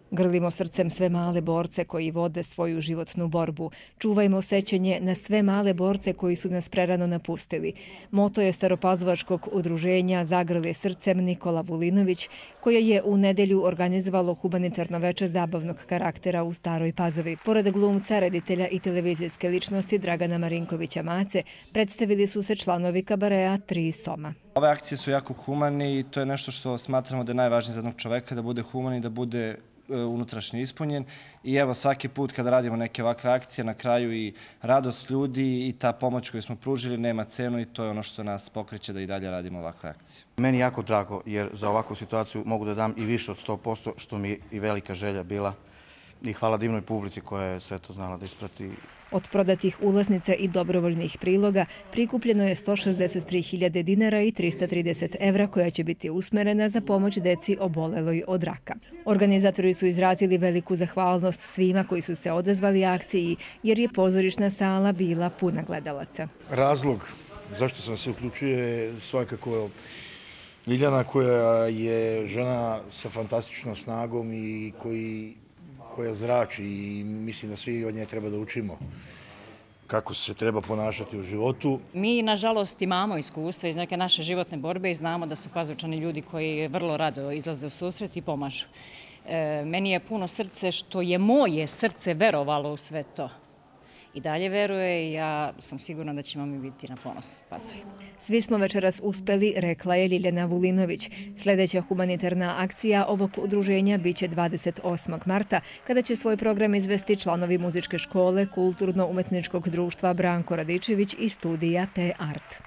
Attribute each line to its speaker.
Speaker 1: Grlimo srcem sve male borce koji vode svoju životnu borbu. Čuvajmo sećanje na sve male borce koji su nas prerano napustili. Moto je staropazovačkog udruženja Zagrli srcem Nikola Vulinović, koje je u nedelju organizovalo humanitarno veče zabavnog karaktera u Staroj Pazovi. Pored glumca, reditelja i televizijske ličnosti Dragana Marinkovića Mace, predstavili su se članovi kabarea Tri soma.
Speaker 2: Ove akcije su jako humane i to je nešto što smatramo da je najvažnije za jednog čoveka, da bude human i da bude unutrašnje ispunjen. I evo, svaki put kada radimo neke ovakve akcije, na kraju i radost ljudi i ta pomoć koju smo pružili nema cenu i to je ono što nas pokreće da i dalje radimo ovakve akcije.
Speaker 3: Meni je jako drago jer za ovakvu situaciju mogu da dam i više od 100%, što mi je i velika želja bila. I hvala divnoj publici koja je sve to znala da isprati.
Speaker 1: Od prodatih ulaznica i dobrovoljnih priloga prikupljeno je 163.000 dinara i 330 evra koja će biti usmerena za pomoć deci oboleloj od raka. Organizatori su izrazili veliku zahvalnost svima koji su se odazvali akciji jer je pozorišna sala bila puna gledalaca.
Speaker 4: Razlog zašto sam se uključio je svakako Ljiljana, koja je žena sa fantastičnom snagom i koja zrači i mislim da svi od nje treba da učimo kako se treba ponašati u životu.
Speaker 5: Mi, nažalost, imamo iskustva iz neke naše životne borbe i znamo da su Pazovčani ljudi koji vrlo rado izlaze u susret i pomažu. Meni je puno srce što je moje srce verovalo u sve to. I dalje veruje i ja sam sigurna da ćemo mi biti na ponos Pazovi.
Speaker 1: Svi smo večeras uspeli, rekla je Ljiljana Vulinović. Sljedeća humanitarna akcija ovog udruženja biće 28. marta, kada će svoj program izvesti članovi muzičke škole Kulturno-umetničkog društva Branko Radičević i studija T-Art.